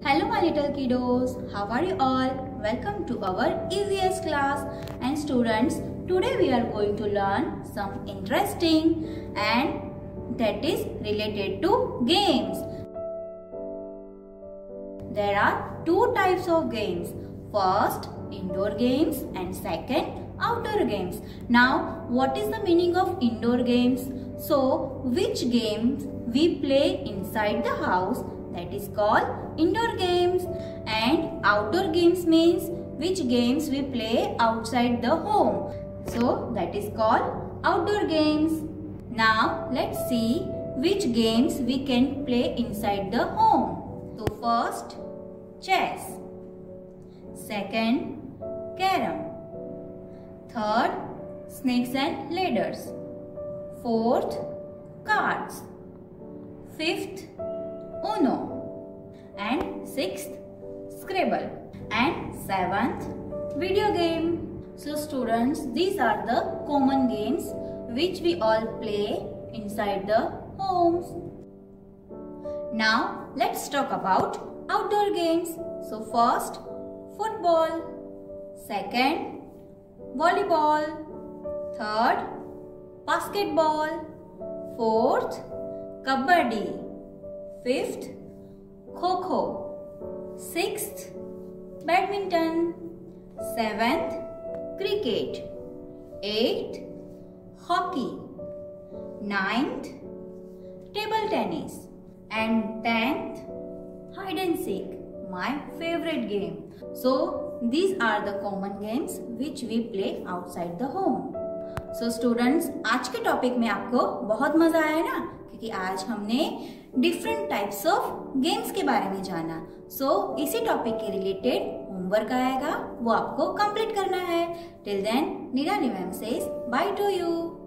Hello my little kiddos, how are you all? Welcome to our EVS class. And students, today we are going to learn some interesting and that is related to games. There are two types of games. First, indoor games and second, outdoor games. Now, what is the meaning of indoor games? So, which games we play inside the house, that is called indoor games, and outdoor games means which games we play outside the home. So, that is called outdoor games. Now, let's see which games we can play inside the home. So, first, chess. Second, carom. Third, snakes and ladders. Fourth, cards. Fifth, Uno. And sixth, Scrabble. And seventh, video game. So students, these are the common games which we all play inside the homes. Now let's talk about outdoor games. So first, football. Second, volleyball. Third, basketball. Fourth, kabaddi. Fifth, kho-kho. Sixth, badminton. Seventh, cricket. Eighth, hockey. Ninth, table tennis. And 10th, hide and seek, my favorite game. So these are the common games which we play outside the home. So students, आज के topic में आपको बहुत मजा आया ना, क्योंकि आज हमने डिफरेंट टाइप्स ऑफ गेम्स के बारे में जाना. सो इसी टॉपिक के रिलेटेड होमवर्क आएगा, वो आपको कंप्लीट करना है. Till then, Nirali ma'am says bye to you.